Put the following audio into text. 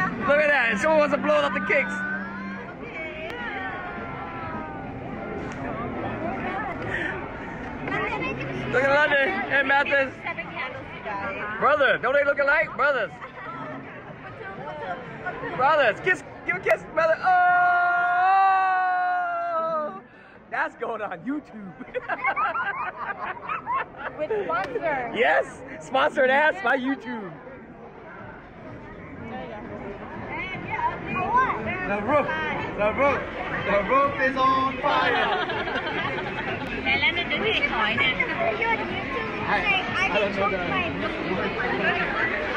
Look at that. Someone wants to blow up the cakes. Look at London and Mathis. Brother, don't they look alike? Brothers. Brothers, kiss, give a kiss, brother. Oh, that's going on YouTube. With sponsor. Yes, sponsored ads by YouTube. The roof is on fire. Mẹ lên đến điện thoại nè.